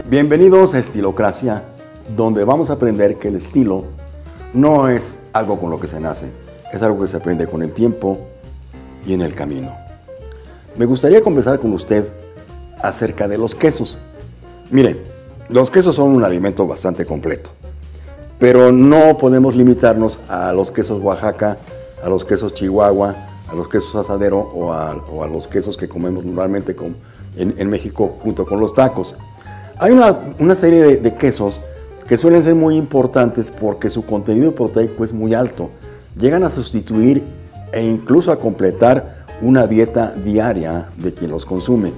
Bienvenidos a Estilocracia, donde vamos a aprender que el estilo no es algo con lo que se nace, es algo que se aprende con el tiempo y en el camino. Me gustaría conversar con usted acerca de los quesos. Miren, los quesos son un alimento bastante completo, pero no podemos limitarnos a los quesos Oaxaca, a los quesos Chihuahua, a los quesos asadero o a los quesos que comemos normalmente en México junto con los tacos. Hay una serie de quesos que suelen ser muy importantes porque su contenido proteico es muy alto. Llegan a sustituir e incluso a completar una dieta diaria de quien los consume.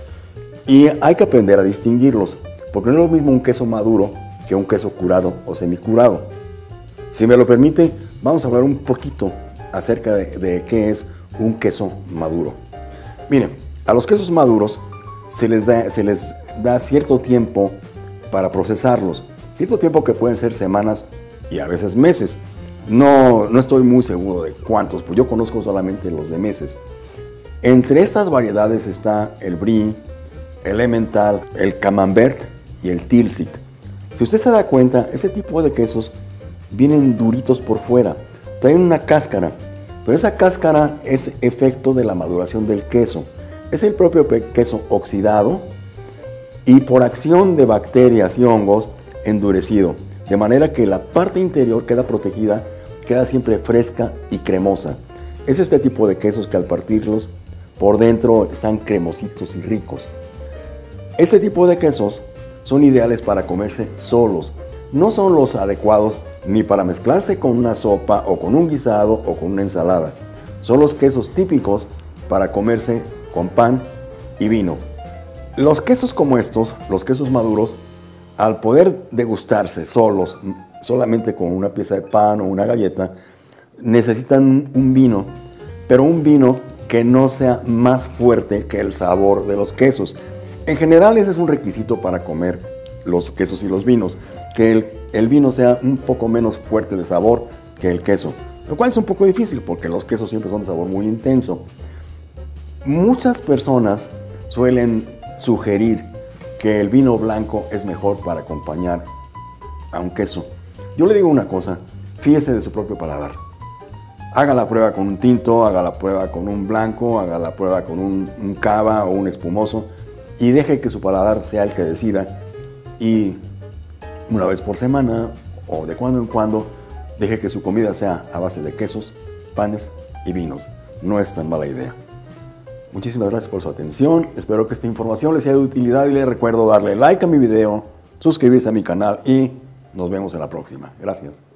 Y hay que aprender a distinguirlos, porque no es lo mismo un queso maduro que un queso curado o semicurado. Si me lo permite, vamos a hablar un poquito acerca de qué es un queso maduro. Miren, a los quesos maduros se les da cierto tiempo para procesarlos, cierto tiempo que pueden ser semanas y a veces meses. No estoy muy seguro de cuántos, pues yo conozco solamente los de meses. Entre estas variedades está el Brie, el Emmental, el Camembert y el Tilsit. Si usted se da cuenta, ese tipo de quesos vienen duritos por fuera, traen una cáscara, pero esa cáscara es efecto de la maduración del queso. Es el propio queso oxidado y por acción de bacterias y hongos endurecido, de manera que la parte interior queda protegida, queda siempre fresca y cremosa. Es este tipo de quesos que al partirlos por dentro están cremositos y ricos. Este tipo de quesos son ideales para comerse solos, no son los adecuados ni para mezclarse con una sopa o con un guisado o con una ensalada. Son los quesos típicos para comerse con pan y vino. Los quesos como estos, los quesos maduros, al poder degustarse solos, solamente con una pieza de pan o una galleta, necesitan un vino, pero un vino que no sea más fuerte que el sabor de los quesos. En general ese es un requisito para comer los quesos y los vinos, que el vino sea un poco menos fuerte de sabor que el queso, lo cual es un poco difícil porque los quesos siempre son de sabor muy intenso. Muchas personas suelen sugerir que el vino blanco es mejor para acompañar a un queso. Yo le digo una cosa, fíjese de su propio paladar. Haga la prueba con un tinto, haga la prueba con un blanco, haga la prueba con un cava o un espumoso y deje que su paladar sea el que decida. Y una vez por semana o de cuando en cuando, deje que su comida sea a base de quesos, panes y vinos. No es tan mala idea. Muchísimas gracias por su atención. Espero que esta información les sea de utilidad y les recuerdo darle like a mi video, suscribirse a mi canal y nos vemos en la próxima. Gracias.